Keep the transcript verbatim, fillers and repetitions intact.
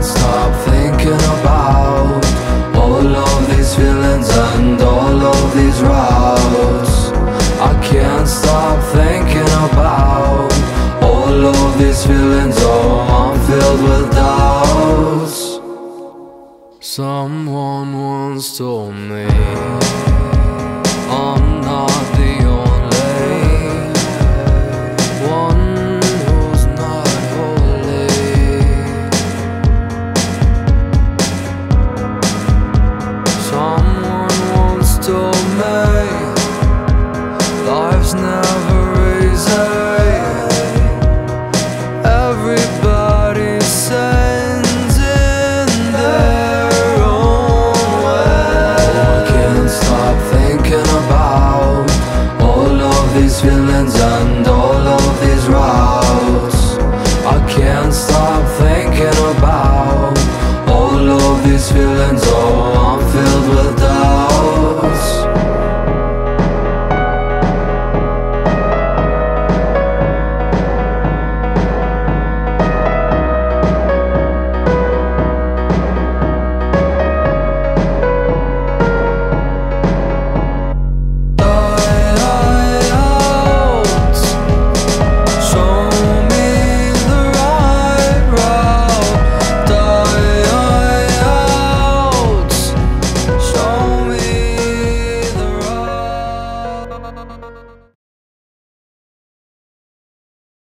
stop thinking about all of these feelings and all of these routes. I can't stop thinking about all of these feelings. Oh, I'm filled with doubts. Someone once told me